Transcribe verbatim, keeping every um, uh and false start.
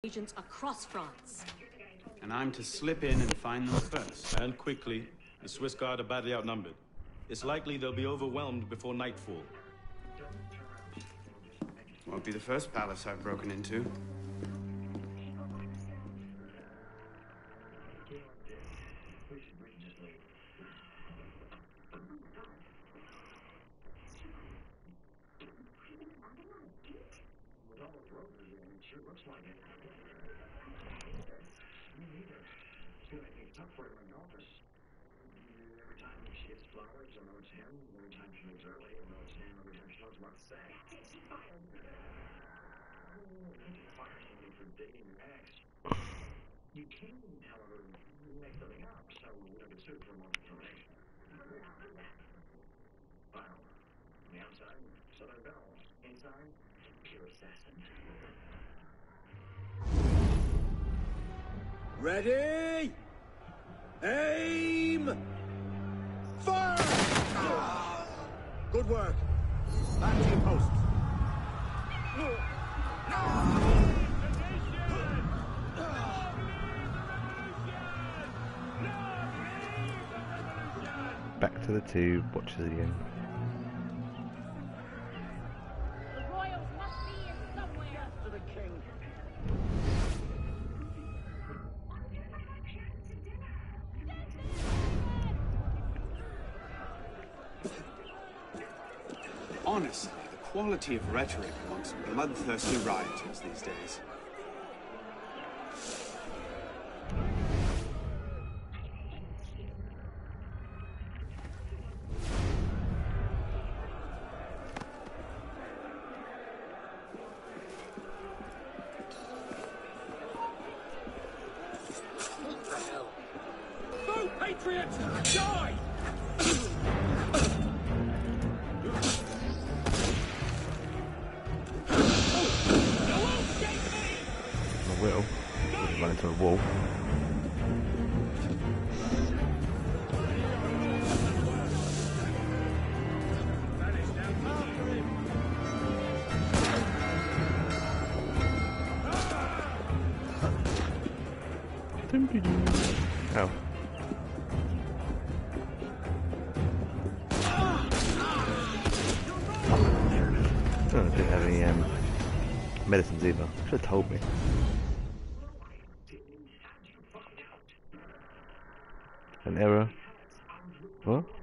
agents across France. And I'm to slip in and find them first. And quickly. The Swiss Guard are badly outnumbered. It's likely they'll be overwhelmed before nightfall. Won't be the first palace I've broken into. Ready? Aim! Fire! Good work. Back to your posts. Back to the tube, watches again. The royals must be in somewhere. To the king. Honestly, the quality of rhetoric amongst bloodthirsty rioters these days. Go, Patriots! Die! I will. Run into a wall. Oh. Oh, I didn't have any um, medicines either. Should have told me. An error. What?